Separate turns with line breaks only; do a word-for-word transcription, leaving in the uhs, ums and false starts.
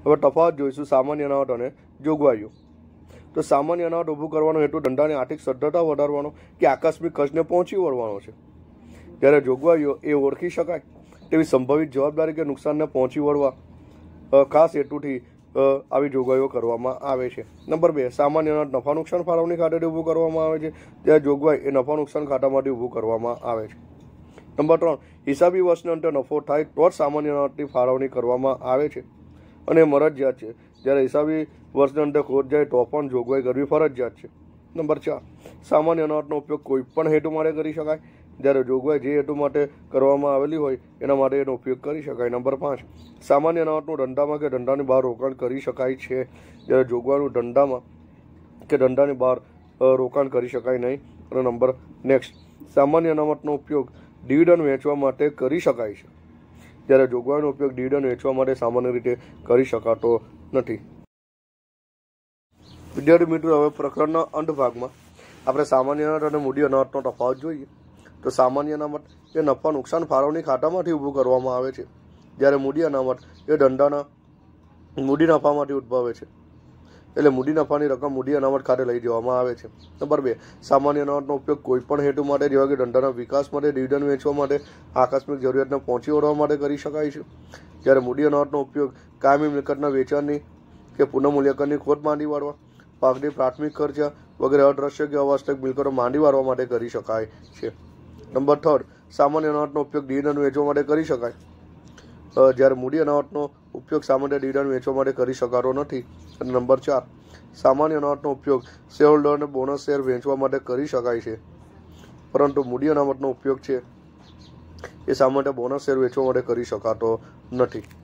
હવે તફાવત જોઈશું સામાન્ય અનામત અને જોગવાઈઓ। તો સામાન્ય અનામત ઊભું કરવાનો હેતુ ધંધાની આર્થિક સદ્ધરતા વધારવાનો કે આકસ્મિક ખર્ચને પહોંચી વળવાનો છે, જ્યારે જોગવાઈઓ એ ઓળખી શકાય તેવી સંભવિત જવાબદારી કે નુકસાનને પહોંચી વળવા ખાસ હેતુથી આવી જોગવાઈઓ કરવામાં આવે છે। નંબર બે, સામાન્ય અનામત નફા નુકસાન ફાળવણી ખાતેથી ઊભું કરવામાં આવે છે, જ્યારે જોગવાઈ એ નફા નુકસાન ખાતામાંથી ઊભું કરવામાં આવે છે। નંબર ત્રણ, હિસાબી વર્ષના અંતે નફો થાય તો જ સામાન્ય અનામતની ફાળવણી કરવામાં આવે છે અને મરજિયાત છે, જ્યારે હિસાબી વર્ષના અંતે ખોટ જાય તો પણ જોગવાઈ કરવી ફરજિયાત છે। નંબર ચાર, સામાન્ય અનામતનો ઉપયોગ કોઈ પણ હેતુ માટે કરી શકાય, જ્યારે જોગવાઈ જે હેતુ માટે કરવામાં આવેલી હોય એના માટે એનો ઉપયોગ કરી શકાય। નંબર પાંચ, સામાન્ય અનામતનું ધંધામાં કે ધંધાની બહાર રોકાણ કરી શકાય છે, જ્યારે જોગવાઈનું ધંધામાં કે ધંધાની બહાર રોકાણ કરી શકાય નહીં। અને નંબર નેક્સ્ટ, સામાન્ય અનામતનો ઉપયોગ ડિવિડન્ડ વેચવા માટે કરી શકાય છે, જ્યારે જોગવાઈનો ઉપયોગ ડિવિડન્ડ વેચવા માટે સામાન્ય રીતે કરી શકાતો નથી। વિદ્યાર્થી મિત્રો, હવે પ્રકરણના અંત ભાગમાં આપણે સામાન્ય અનામત અને મૂડી અનામતનો તફાવત જોઈએ। તો સામાન્ય અનામત એ નફા નુકસાન ફાળવણી ખાતામાંથી ઊભું કરવામાં આવે છે, જ્યારે મૂડી અનામત એ ધંધાના મૂડી નફામાંથી ઉદ્ભવે છે, એટલે મૂડી નફાની રકમ મૂડી અનામત ખાતે લઈ જવામાં આવે છે। નંબર બે, સામાન્ય અનામતનો ઉપયોગ કોઈપણ હેતુ માટે જેવા કે ધંધાના વિકાસ માટે, ડિવિડન્ડ વેચવા માટે, આકસ્મિક જરૂરિયાતને પહોંચી વળવા માટે કરી શકાય છે, જ્યારે મૂડી અનામતનો ઉપયોગ કાયમી મિલકતના વેચાણની કે પુનઃમૂલ્યાંકનની ખોટ માંડી વાળવા, પાકની પ્રાથમિક ખર્ચા વગેરે અદ્રશ્ય કે અવાસ્તવિક મિલકતો માંડી વાળવા માટે કરી શકાય છે। નંબર થર્ડ, સામાન્ય અનામતનો ઉપયોગ ડિવિડન્ડ વેચવા માટે કરી શકાય, જ્યારે મૂડી અનામતનો ઉપયોગ સામાન્ય ડિવિડન્ડ વેચવા માટે કરી શકાતો નથી। અને નંબર ચાર, સામાન્ય અનામતનો ઉપયોગ શેરહોલ્ડરને બોનસ શેર વેચવા માટે કરી શકાય છે, પરંતુ મૂડી અનામતનો ઉપયોગ છે એ સામાન્ય બોનસ શેર વેચવા માટે કરી શકાતો નથી।